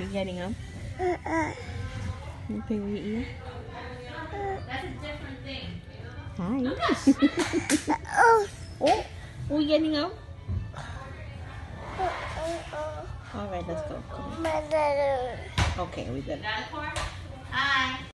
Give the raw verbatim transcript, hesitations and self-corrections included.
You getting up? You play with your ear? That's a different thing. Hi. oh, oh, you getting up? All right, let's go. Come on. Okay, we did it. Hi.